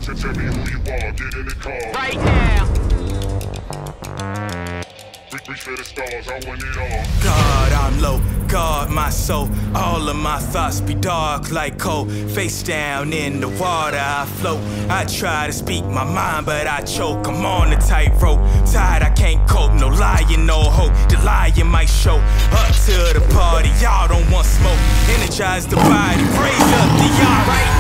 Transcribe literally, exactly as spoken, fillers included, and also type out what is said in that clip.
Tell me who you are, get in the car. Right now. Reach, reach for the stars, I want it all. God, I'm low, guard my soul. All of my thoughts be dark like coal. Face down in the water, I float. I try to speak my mind, but I choke. I'm on the tightrope, tired, I can't cope. No lying, no hope, the lying might show. Up to the party, y'all don't want smoke. Energize the body, raise up the yard right